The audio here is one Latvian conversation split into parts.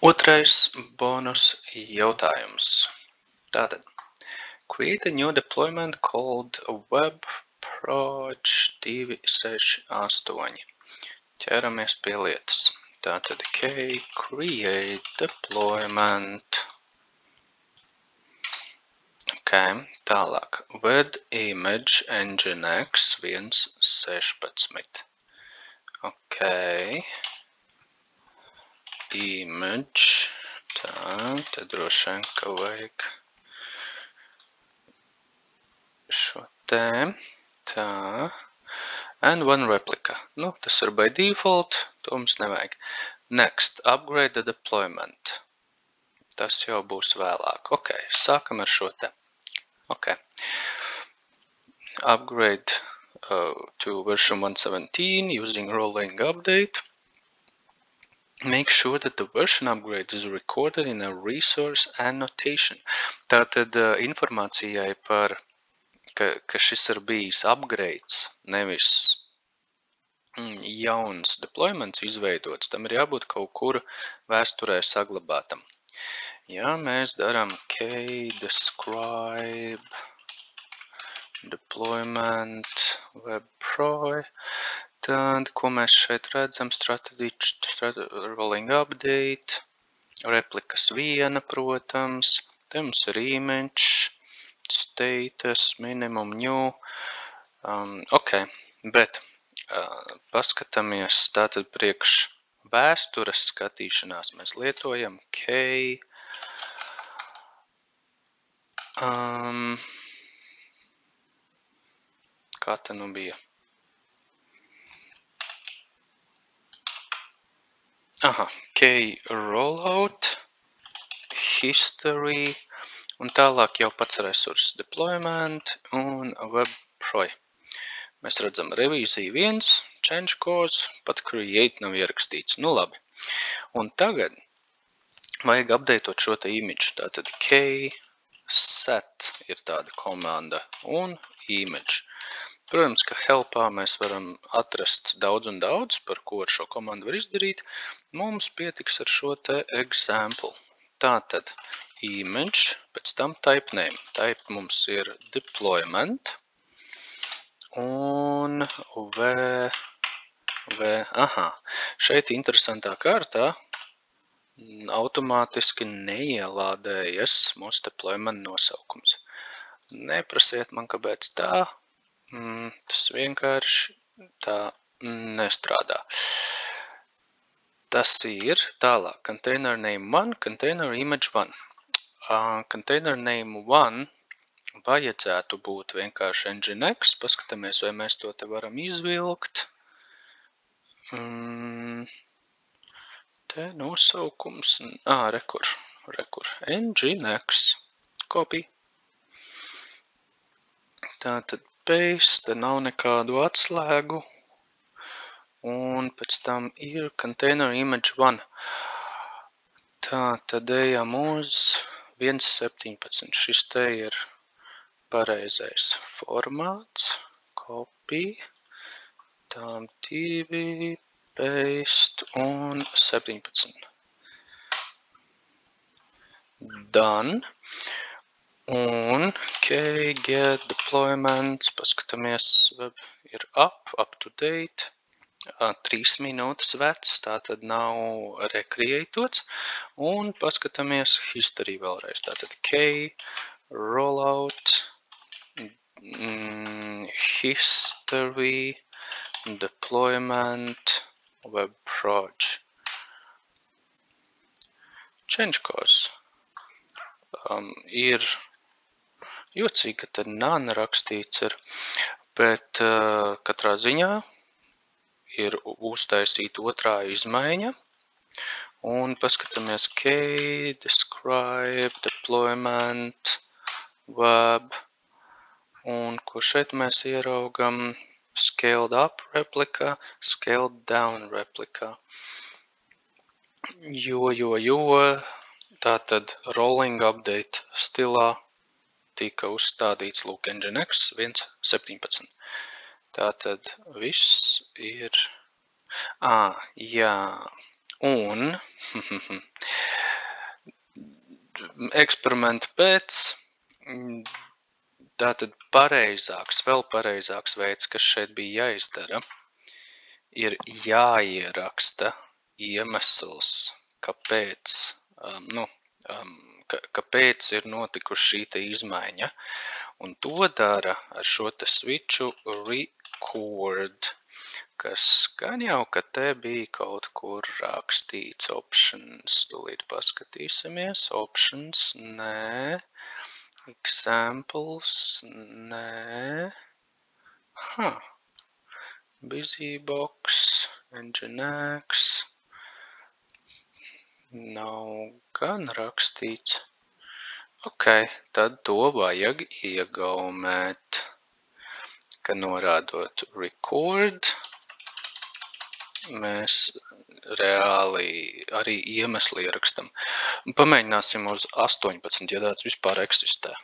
Otrais bonus jautājums. Tātad, create a new deployment called WebProj 268. Ķeramies pie lietas. Tātad, create deployment. Tālāk, with image nginx 1.16. Image, tad droši vien, ka vajag šo te, tā, and one replica. Nu, tas ir by default, to mums nevajag. Next, upgrade the deployment. Tas jau būs vēlāk. Sākam ar šo te. Upgrade to version 1.17 using rolling update. Make sure that the version upgrade is recorded in a resource annotation. Tātad informācijai par, ka šis ir bijis upgrades, nevis jauns deployments izveidots, tam ir jābūt kaut kur vēsturē saglabātam. Ja mēs daram describe deployment WebProj, tad, ko mēs šeit redzam, rolling update, replikas 1, protams, te mums ir image, status, minimum new, bet paskatāmies, tātad priekš vēstures skatīšanās mēs lietojam kā te nu bija? Rollout, history, un tālāk jau pats resurss deployment un WebProj. Mēs redzam revīzija 1, change cause, pat create nav ierakstīts. Nu labi. Un tagad vajag updateot šo te image. Tātad set ir tāda komanda un image. Protams, ka helpā mēs varam atrast daudz un daudz, par ko ar šo komandu var izdarīt. Mums pietiks ar šo te example. Tātad image, pēc tam type name. Type mums ir deployment. Un šeit interesantā kārtā automātiski neielādējas mūsu deployment nosaukums. Neprasiet man, kāpēc tā. Tas vienkārši tā nestrādā. Tas ir tālāk. Container name 1, container image 1. Container name 1 vajadzētu būt vienkārši nginx. Paskatāmies, vai mēs to te varam izvilkt. Te nosaukums. Rekur. Nginx. Copy. Tātad paste, te nav nekādu atslēgu. Un pēc tam ir container image 1. Tātad ejam uz 1.17. Šis te ir pareizais formāts. Copy. Tām 2, paste un 17. Done. Un get deployments, paskatāmies, web ir up to date, 3 minūtes vecs, tātad nav recreatots, un paskatāmies history vēlreiz, tātad rollout, history, deployment, WebProj. Change cause. Ir jocīgi, ka te none rakstīts ir, bet katrā ziņā ir uztaisīta otrā izmaiņa. Un paskatāmies describe, deployment, web, un ko šeit mēs ieraugam, scaled up replika, scaled down replika. Jo, tātad rolling update stilā tika uzstādīts lūk nginx 1.17. Tātad viss ir... jā, un eksperimenta pēc, tātad vēl pareizāks veids, kas šeit bija jāizdara, ir jāieraksta iemesls, kāpēc, kāpēc ir notikuši šī te izmaiņa. Un to dara ar šo te switchu record, kas gan jau, ka te bija kaut kur rakstīts options, tūlīt paskatīsimies, options, nē, examples, nē, busybox, nginx, nav gan rakstīts. Ok, tad to vajag iegaumēt, ka norādot record, mēs reāli arī iemesli ierakstam. Pamēģināsim uz 18, ja tāds vispār eksistē.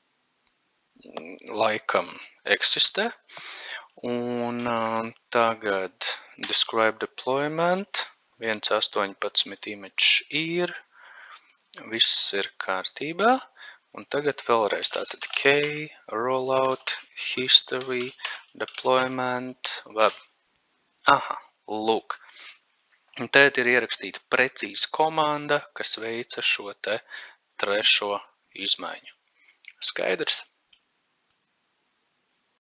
Laikam eksistē. Un tagad describe deployment, 1.18 image ir, viss ir kārtībā. Un tagad vēlreiz tātad K, rollout, history, deployment, web. Aha, lūk. Un tēt ir ierakstīta precīza komanda, kas veica šo te trešo izmaiņu. Skaidrs?